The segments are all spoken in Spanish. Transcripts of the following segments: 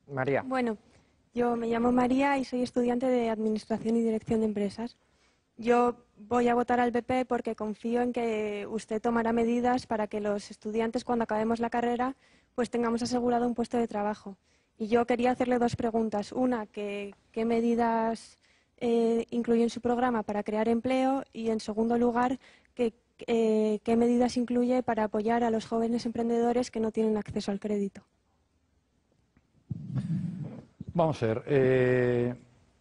María. Bueno, yo me llamo María y soy estudiante de Administración y Dirección de Empresas. Yo voy a votar al PP porque confío en que usted tomará medidas para que los estudiantes, cuando acabemos la carrera, pues tengamos asegurado un puesto de trabajo. Y yo quería hacerle dos preguntas. Una, ¿qué medidas incluye en su programa para crear empleo? Y, en segundo lugar, ¿qué medidas incluye para apoyar a los jóvenes emprendedores que no tienen acceso al crédito? Vamos a ver.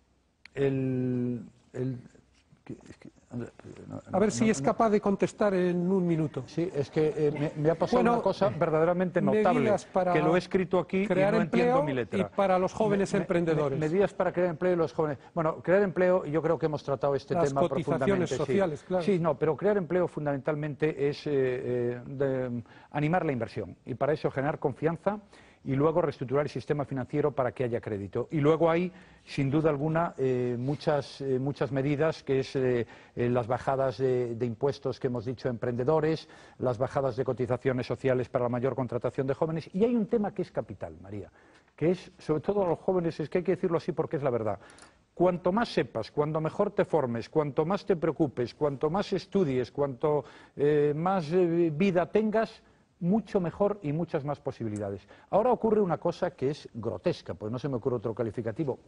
A ver si es capaz de contestar en un minuto. Sí, es que me ha pasado una cosa verdaderamente notable, que lo he escrito aquí y no entiendo mi letra. Y para los jóvenes emprendedores. Medidas para crear empleo y los jóvenes. Bueno, crear empleo, y yo creo que hemos tratado este tema profundamente. Las cotizaciones sociales, claro. Sí, no, pero crear empleo fundamentalmente es animar la inversión y para eso generar confianza y luego reestructurar el sistema financiero para que haya crédito. Y luego hay, sin duda alguna, muchas medidas, que es las bajadas de impuestos que hemos dicho a emprendedores, las bajadas de cotizaciones sociales para la mayor contratación de jóvenes. Y hay un tema que es capital, María, que es, sobre todo a los jóvenes, es que hay que decirlo así porque es la verdad. Cuanto más sepas, cuanto mejor te formes, cuanto más te preocupes, cuanto más estudies, cuanto más vida tengas, mucho mejor y muchas más posibilidades. Ahora ocurre una cosa que es grotesca, pues no se me ocurre otro calificativo.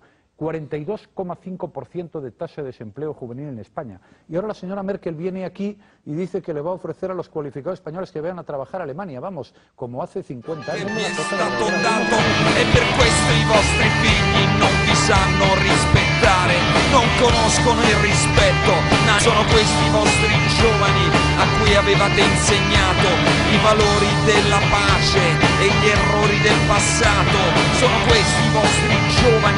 42,5% de tasa de desempleo juvenil en España. Y ahora la señora Merkel viene aquí y dice que le va a ofrecer a los cualificados españoles que vayan a trabajar a Alemania. Vamos, como hace 50 años. Mi è stato dato e per questo i vostri figli non vi sanno rispettare, non conoscono il rispetto. Sono questi i vostri giovani a cui avevate insegnato i valori della pace e gli errori del passato. Sono questi i vostri giovani